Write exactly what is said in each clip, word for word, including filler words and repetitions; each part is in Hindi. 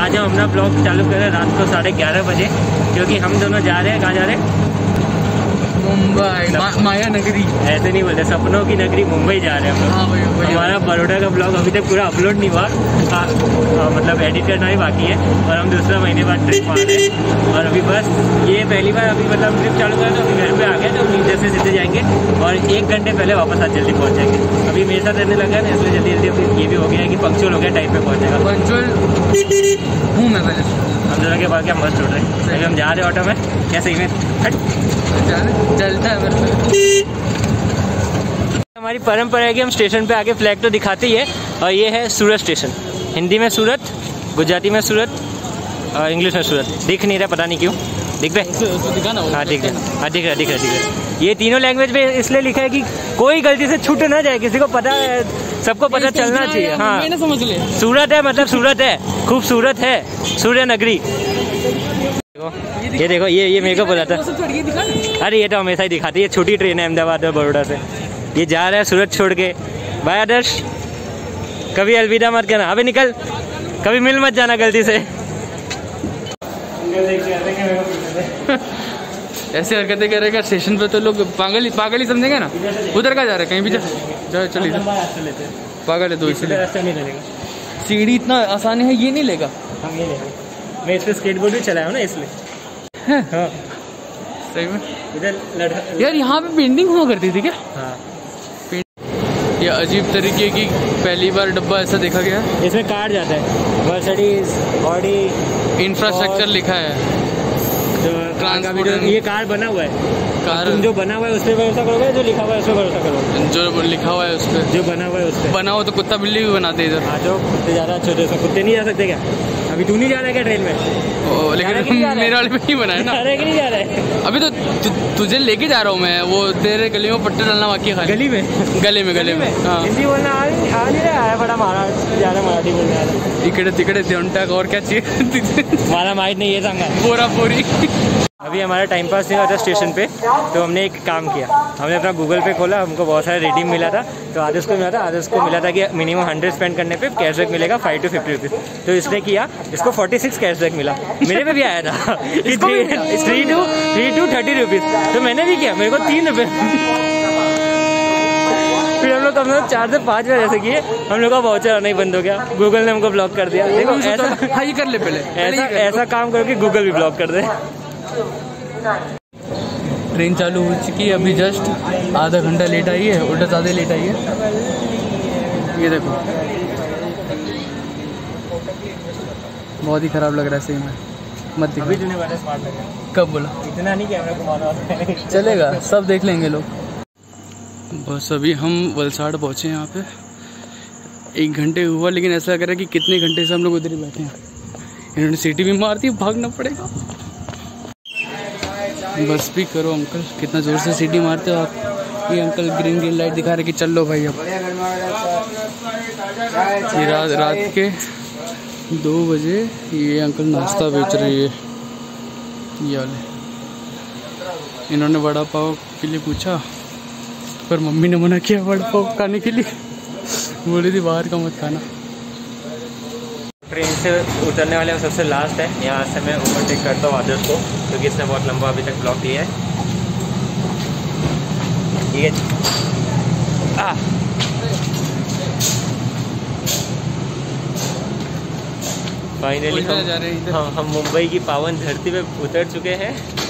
आज हम अपना ब्लॉग चालू कर रहे हैं रात को साढ़े ग्यारह बजे, क्योंकि हम दोनों जा रहे हैं। कहाँ जा रहे हैं? मुंबई, मा, माया नगरी। ऐसे नहीं बोलते, सपनों की नगरी मुंबई जा रहे हैं हम लोग। हाँ, वही, वही, हमारा बड़ौदा का ब्लॉग अभी तक पूरा अपलोड नहीं हुआ, आ, आ, मतलब एडिट करना ही बाकी है, और हम दूसरा महीने बाद ट्रिप आ रहे हैं। और अभी बस ये पहली बार अभी मतलब ट्रिप चालू करें तो अभी घर पे आ गए, तो अभी इधर से सीधे जाएंगे और एक घंटे पहले वापस आज जल्दी पहुँच जाएंगे। अभी मेरे साथ रहने लगा है ना, इसलिए जल्दी जल्दी ये भी हो गया है कि पंक्चुअल हो गया, टाइम पे पहुँच जाएगा। पंक्चुअल हूँ मैं पहले। हम दोनों के बाद क्या मस्त उड़ रहे हैं। अभी हम जा रहे हैं ऑटो में, क्या सही में हट चलता है मेरे पे। हमारी परंपरा है कि हम स्टेशन पे आके फ्लैग तो दिखाते ही है, और ये है सूरत स्टेशन। हिंदी में सूरत, गुजराती में सूरत और इंग्लिश में सूरत। दिख नहीं रहा, पता नहीं क्यों। दिख रहा? हाँ दिख रहा, हाँ दिख रहा दिख रहा दिख रहा। ये तीनों लैंग्वेज में इसलिए लिखा है कि कोई गलती से छूट ना जाए, किसी को पता है, सबको पता चलना चाहिए। हाँ समझ ले, सूरत है मतलब सूरत है, खूबसूरत है, सूर्य नगरी। ये देखो, ये ये मेरे को बोला था। अरे ये तो हमेशा ही दिखाती है, छोटी ट्रेन है अहमदाबाद और बड़ौदा से। ये जा रहा है सूरत छोड़ के। बाय आदर्श, कभी अलविदा मत करना। अबे निकल, कभी मिल मत जाना गलती से। ऐसे हरकतें करेगा स्टेशन पे तो लोग पागल ही पागल ही समझेंगे ना। उधर का जा रहा है, कहीं भी जा जा चल इधर। पागल है तो इसलिए सीढ़ी इतना आसानी है, ये नहीं लेगा। हम ये लेंगे, मैं इस पे स्केटबोर्ड भी चलाया हूँ ना इसलिए। हाँ सही में इधर लड़का यार, यहाँ पे पेंटिंग हुआ करती थी क्या? हाँ, ये अजीब तरीके की पहली बार डब्बा ऐसा देखा गया है। इसमें कार्ड जाता है, मर्सिडीज, ऑडी, इंफ्रास्ट्रक्चर लिखा है, ट्रांसपोर्ट। ये कार बना हुआ है, कार तुम जो बना हुआ है उस पर भरोसा करोगे, जो लिखा हुआ है उस पर भरोसा करोगे। जो लिखा हुआ है उस पर, जो बना हुआ है उस पर। बना हो तो कुत्ता बिल्ली भी बनाते इधर। हाँ जो कुत्ते जा रहा है, छोटे से कुत्ते नहीं जा सकते क्या? अभी तू नहीं जा रहा है क्या ट्रेन में? ओ, लेकिन मेरे वाले में नहीं बना है ना। जा नहीं जा रहा है अभी तो तु, तुझे लेके जा रहा हूँ मैं, वो तेरे गले में पट्टे डालना बाकी है। गली में गले में गले में हाँ। हिंदी बोलना आ नहीं रहा है, बड़ा महाराज ज़्यादा मराठी बोलने वाला। इकड़े तिकड़े देवंटक और क्या चाहिए हमारा माइट नहीं, ये संगा पूरा पूरी। अभी हमारा टाइम पास नहीं हुआ था स्टेशन पे, तो हमने एक काम किया। हमने अपना गूगल पे खोला, हमको बहुत सारे रिडीम मिला था। तो आदर्श को मिला था आदर्श को मिला था कि मिनिमम हंड्रेड स्पेंड करने पे कैशबैक मिलेगा फाइव टू फिफ्टी रुपीज़। तो इसने किया, इसको फोर्टी सिक्स कैशबैक मिला। मेरे पे भी आया था three two three two thirty rupees. तो मैंने भी किया, मेरे को तीन रुपये। फिर हम लोग कम से कम चार से पाँच बार ऐसे किए, हम लोग का वाउचर आना ही बंद हो गया। गूगल ने हमको ब्लॉक कर दिया। देखो ऐसा, हाँ ये कर ले पहले, ऐसा ऐसा काम करो कि गूगल भी ब्लॉक कर दे। ट्रेन चालू हो चुकी है, अभी जस्ट आधा घंटा लेट आई है, उल्टा ज़्यादा लेट आई है। ये देखो बहुत ही ख़राब लग रहा है सही में, मत दिखा। अभी तूने बड़ा स्मार्ट लगा। कब बोला? इतना नहीं कैमरा घुमाना होता है। चलेगा, सब देख लेंगे लोग। बस अभी हम वलसाड़ पहुँचे यहाँ पे, एक घंटे हुआ, लेकिन ऐसा लग रहा है कि कितने घंटे से हम लोग उधर ही बैठे हैं। इन्होंने सीटी भी मार दी, भागना पड़ेगा। बस भी करो अंकल, कितना ज़ोर से सीटी मारते हो आप। ये अंकल ग्रीन ग्रीन लाइट दिखा रहे कि चल लो भाई अब। ये रात रात के दो बजे ये अंकल नाश्ता बेच रहे हैं। ये वाले इन्होंने वड़ा पाव के लिए पूछा, पर मम्मी ने मना किया वड़ा पाव खाने के लिए, बोली थी बाहर का मत खाना। ट्रेन से उतरने वाले हम सबसे लास्ट है। यहाँ से मैं ओवरटेक करता हूँ आदर्श को, क्योंकि इसने बहुत लंबा अभी तक ब्लॉक दिया है। ठीक है फाइनली हम, हम हम मुंबई की पावन धरती पे उतर चुके हैं।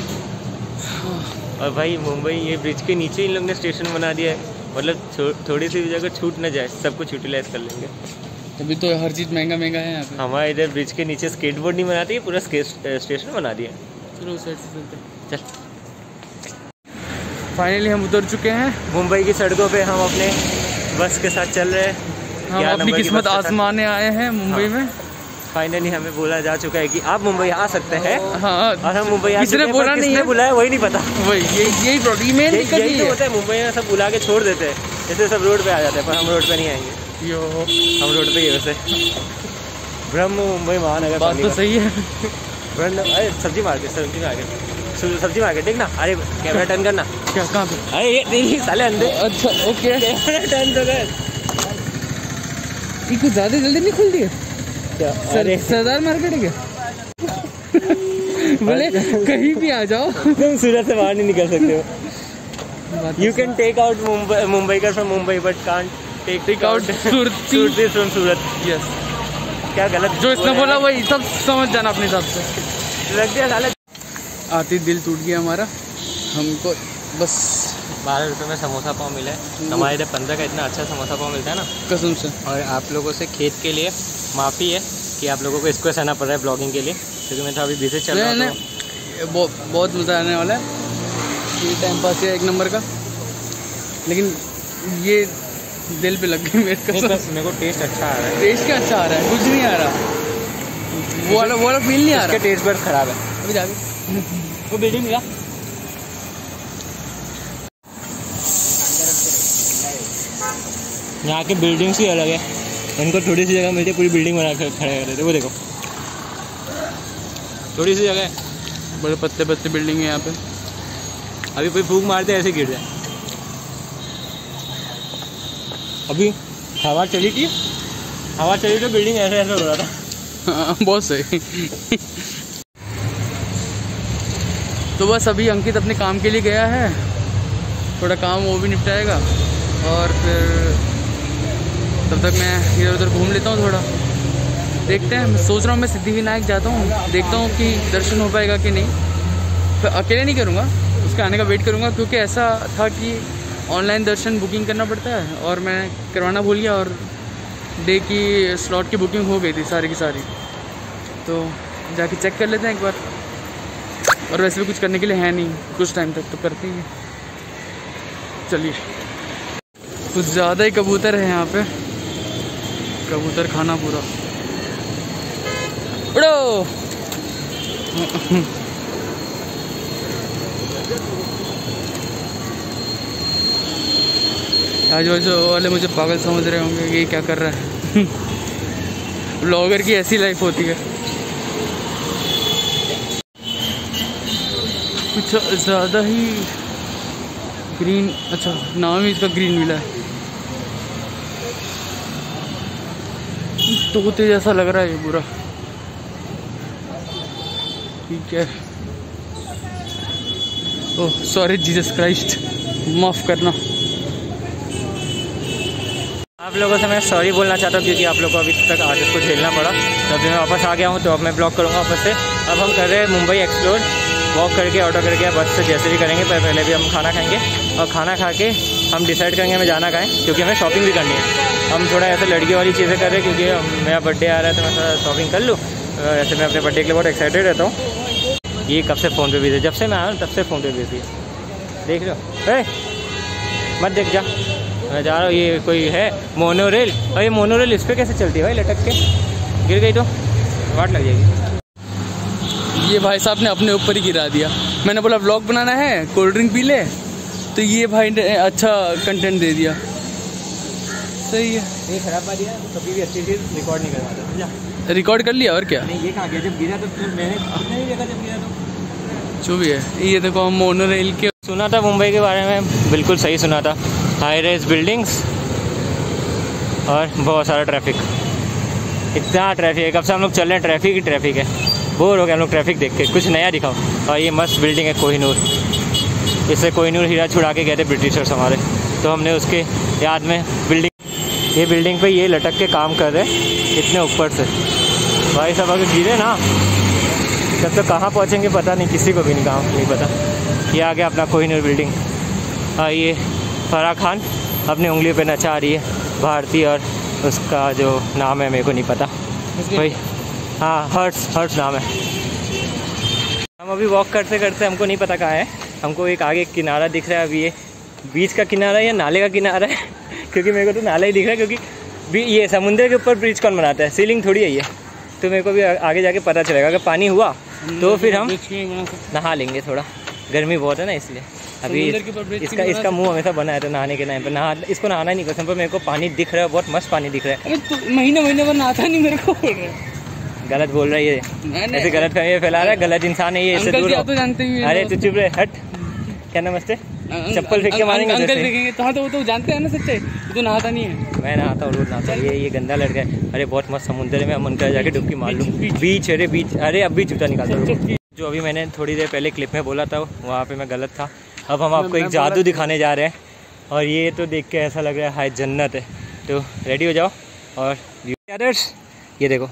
और भाई मुंबई ये ब्रिज के नीचे इन लोग ने स्टेशन बना दिया है, मतलब थोड़ी सी जगह छूट ना जाए, सब कुछ यूटिलाइज कर लेंगे। अभी तो हर चीज़ महंगा महंगा है यहाँ पे। हमारे इधर ब्रिज के नीचे स्केटबोर्ड नहीं बनाती है, पूरा स्टेशन बना दिया। चलो साइड से चलते। चल फाइनली हम उतर चुके हैं मुंबई की सड़कों पे। हम अपने बस के साथ चल रहे हैं। हम अपनी किस्मत आजमाने आए हैं मुंबई में। फाइनली हमें बोला जा चुका है कि आप मुंबई आ सकते हैं। हाँ, और हम मुंबई आ चुके हैं, बोला नहीं है, बुलाया वही नहीं पता। वही यही यही प्रॉब्लम है, यही तो होता है मुंबई में, सब बुला के छोड़ देते हैं, जैसे सब रोड पे आ जाते हैं, पर हम रोड पे नहीं आएंगे। यो हम रोड पे ही वैसे ब्रह्म मुंबई महानगर। बात तो सही है। अरे सब्जी मार्केट, सब्जी मार्केट, सब्जी मार्केट देखना। अरे कैमरा टर्न करना। क्या कहाँ पे? अरे ये नहीं साले अंदर। अच्छा ओके, कैमरा टर्न तो कर। ये कुछ ज़्यादा जल्दी नहीं खुल रही है। क्या? अरे सरदार मार्केट है क्या? बोले कहीं भी आ जाओ, तुम सूरत से बाहर नहीं निकल सकते हो। You can take out Mumbai Mumbai का from Mumbai but can't take take out Surat from Surat. Yes, क्या गलत जो इसने बोला वही सब समझ जाना अपने हिसाब से। रख दिया साले। आती दिल टूट गया हमारा, हमको बस बारह रुपये में समोसा पाव मिला है। हमारे इधर पंद्रह का इतना अच्छा समोसा पाव मिलता है ना, कसम से। और आप लोगों से खेत के लिए माफ़ी है कि आप लोगों को इसको सहना पड़ रहा है ब्लॉगिंग के लिए, क्योंकि मैं तो अभी बिजी चल रहा हूँ। बहुत बहुत मज़ा आने वाला है, ये टाइम पास है एक नंबर का, लेकिन ये दिल पे लग गई मेरे को। मेरे को टेस्ट अच्छा आ रहा है। टेस्ट क्या अच्छा आ रहा है? कुछ नहीं आ रहा, वो वाला वो वाला फील नहीं आ रहा। टेस्ट बस खराब है। अभी जाके वो बिल्डिंग मिला। यहाँ के बिल्डिंग्स ही अलग है, इनको थोड़ी सी जगह मिलती है पूरी बिल्डिंग बना कर खड़े कर देते। वो देखो थोड़ी सी जगह है, बड़े पत्ते पत्ते बिल्डिंग है यहाँ पे। अभी कोई फूंक मारते ऐसे गिर जाए। अभी हवा चली थी, हवा चली तो बिल्डिंग ऐसे ऐसे हो रहा था। हाँ, बहुत सही। तो बस अभी अंकित अपने काम के लिए गया है, थोड़ा काम वो भी निपटाएगा, और फिर तब तक मैं इधर उधर घूम लेता हूँ थोड़ा। देखते हैं, मैं सोच रहा हूँ मैं सिद्धिविनायक जाता हूँ, देखता हूँ कि दर्शन हो पाएगा कि नहीं। फिर अकेले नहीं करूँगा, उसके आने का वेट करूँगा, क्योंकि ऐसा था कि ऑनलाइन दर्शन बुकिंग करना पड़ता है और मैं करवाना भूल गया, और डे की स्लॉट की बुकिंग हो गई थी सारी की सारी। तो जाके चेक कर लेते हैं एक बार, और वैसे भी कुछ करने के लिए है नहीं कुछ टाइम तक, तो करते हैं। चलिए, कुछ ज़्यादा ही कबूतर है यहाँ पे, कबूतर खाना पूरा। उड़ो। आज बाजू वाले मुझे पागल समझ रहे होंगे, ये क्या कर रहा है। ब्लॉगर की ऐसी लाइफ होती है। कुछ ज़्यादा ही ग्रीन, अच्छा नाम ही इसका ग्रीन मिला है, तोते जैसा लग रहा है ये पूरा। ठीक है, ओह सॉरी जीसस क्राइस्ट, माफ़ करना। आप लोगों से मैं सॉरी बोलना चाहता हूँ, क्योंकि आप लोगों को अभी तक आर्टिस्ट को झेलना पड़ा। तो अभी मैं वापस आ गया हूँ, तो अब मैं ब्लॉग करूँगा वापस से। अब हम कर रहे हैं मुंबई एक्सप्लोर, वॉक करके, ऑटो करके, बस से, जैसे भी करेंगे। पर पहले भी हम खाना खाएंगे, और खाना खा के हम डिसाइड करेंगे हमें जाना कहाँ है, क्योंकि हमें शॉपिंग भी करनी है। हम थोड़ा ऐसे लड़की वाली चीज़ें कर रहे हैं, क्योंकि मेरा बर्थडे आ रहा है, तो मैं थोड़ा शॉपिंग कर लूँ। ऐसे मैं अपने बर्थडे के लिए बहुत एक्साइटेड रहता हूँ। ये कब से फ़ोन पे बिजी है, जब से मैं आया हूँ तब से फ़ोन पे बिजी है, देख लो। ए मत देख जा, मैं जा रहा हूँ। ये कोई है मोनो रेल, और ये मोनो रेल इस पर कैसे चलती है भाई, लटक के गिर गई तो वाट लग जाएगी। ये भाई साहब ने अपने ऊपर ही गिरा दिया। मैंने बोला व्लॉग बनाना है, कोल्ड ड्रिंक पी ले, तो ये भाई ने अच्छा कंटेंट दे दिया। सही है, ये खराब बात है, कभी भी अच्छी चीज़ रिकॉर्ड नहीं करवाता। रिकॉर्ड कर लिया, और क्या। नहीं, ये कहाँ गया जब गिरा, तो मैंने नहीं देखा जब गिरा तो। जो भी है, ये देखो हम मोनो रेल के सुना था मुंबई के बारे में, बिल्कुल सही सुना था। हाई राइज बिल्डिंग्स और बहुत सारा ट्रैफिक, इतना ट्रैफिक है। कब से हम लोग चल रहे हैं, ट्रैफिक ही ट्रैफिक है, बोर हो गए हम लोग ट्रैफिक देख के। कुछ नया दिखाओ। और ये मस्त बिल्डिंग है कोहिनूर, इससे कोहिनूर हीरा छुड़ा के गए थे ब्रिटिशर्स हमारे, तो हमने उसके याद में बिल्डिंग, ये बिल्डिंग पे ये लटक के काम कर रहे इतने ऊपर से। भाई साहब अगर गिरे ना तब तो कहाँ पहुँचेंगे पता नहीं, किसी को भी नहीं कहाँ नहीं पता। ये आ गया अपना कोहिनूर बिल्डिंग। और ये फराह खान अपनी उंगलियों पे नचा रही है भारती, और उसका जो नाम है मेरे को नहीं पता भाई, हाँ हर्ट्स हर्ट्स नाम है। हम अभी वॉक करते करते, हमको नहीं पता कहाँ है, हमको एक आगे किनारा दिख रहा है। अभी ये बीच का किनारा है या नाले का किनारा है क्योंकि मेरे को तो नाला ही दिख रहा है, क्योंकि भी ये समुद्र के ऊपर ब्रिज कौन बनाता है, सीलिंग थोड़ी है ये। तो मेरे को भी आगे जाके पता चलेगा, अगर पानी हुआ तो फिर हम नहा लेंगे। थोड़ा गर्मी बहुत है ना, इसलिए अभी इसका इसका मुंह हमेशा बना है, तो नहाने के टाइम पर नहा, इसको नहाना नहीं पसंद, पर मेरे को पानी दिख रहा है, बहुत मस्त पानी दिख रहा है। अरे तो महीने महीने भर नहाता नहीं, मेरे को गलत बोल रहा है ये, ऐसे गलत फहमी फैला रहा है, गलत इंसान है ये, इससे दूर तो जानते ही। अरे तू चुप रहे, हट। क्या नमस्ते, चप्पल फेंक के मारेंगे अंकल फेंकेंगे, तो हाँ तो वो तो जानते हैं ना सच्चे, तू नहाता नहीं है? मैं नहाता हूँ, रोज नहाता हूँ। ये ये गंदा लड़का है। अरे बहुत मस्त समुद्र है, मैं मन कर जाके डुबकी मार लूँ। बीच, अरे बीच, अरे अब भी जूता निकालता हूँ। जो अभी मैंने थोड़ी देर पहले क्लिप में बोला था वहाँ पे मैं गलत था। अब हम आपको एक जादू दिखाने जा रहे हैं और ये तो देख के ऐसा लग रहा है हाय जन्नत है। तो रेडी हो जाओ और ये देखो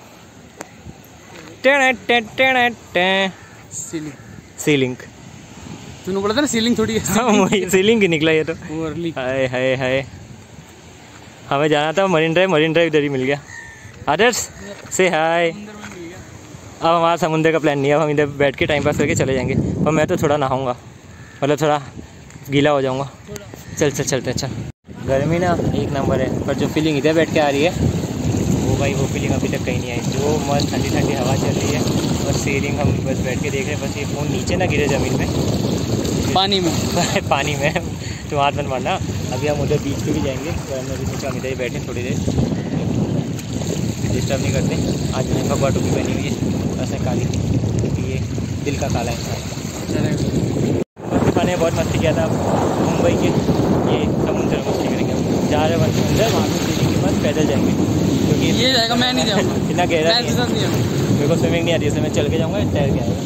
सीलिंग सीलिंग तूने बोला था ना सीलिंग थोड़ी है। हाँ वही सीलिंग ही निकला ये तो। वर्ली हाय हाय हाय, हमें जाना था मरीन ड्राइव, मरीन ड्राइव इधर ही मिल गया। आदर्श से हाय। अब हमारा समुद्र का प्लान नहीं है, अब हम इधर बैठ के टाइम पास करके चले जाएंगे। और मैं तो थोड़ा नहाऊंगा, मतलब थोड़ा गीला हो जाऊंगा। चल चल चलते हैं, चल। गर्मी ना एक नंबर है, पर जो फीलिंग इधर बैठ के आ रही है वो भाई वो फीलिंग अभी तक कहीं नहीं आई। जो मस्त ठंडी ठंडी हवा चल रही है और सीलिंग हम बस बैठ के देख रहे हैं। बस ये फ़ोन नीचे ना गिरे ज़मीन में, पानी में पानी में तो हाथ बंद मारना। अभी हम उधर बीच पे भी जाएंगे, वरना भी सोचा हम इधर ही बैठे थोड़ी देर, डिस्टर्ब नहीं करते। आज मैंने भगवा टोपी पहनी हुई है, बस है काली, क्योंकि ये दिल का काला है। मैंने बहुत मस्ती किया था मुंबई के ये समुद्र में, मस्ती करेंगे जा रहे हैं अंदर, वहाँ पर सीलिंग के पास पैदल जाएंगे क्योंकि ये जाएगा। मैं नहीं जाऊँगा, इतना गहरा नहीं है, मेरे को स्विमिंग नहीं आती, इसलिए मैं चल के जाऊँगा, तैर के आएगा।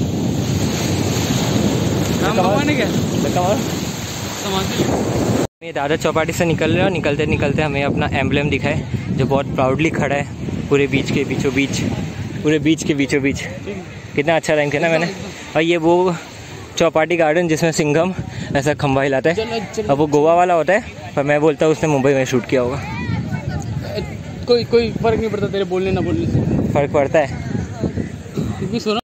ये दादा चौपाटी से निकल रहे हैं और निकलते निकलते हमें अपना एम्बलम दिखा है जो बहुत प्राउडली खड़ा है पूरे बीच के बीचों बीच, पूरे बीच के बीचों बीच। कितना अच्छा रैंक है ना मैंने। और ये वो चौपाटी गार्डन जिसमें सिंघम ऐसा खंभा हिलाता है, अब वो गोवा वाला होता है, पर मैं बोलता हूँ उसने मुंबई में शूट किया होगा। कोई कोई फर्क नहीं पड़ता तेरे बोलने ना बोलने से। फर्क पड़ता है। सुनो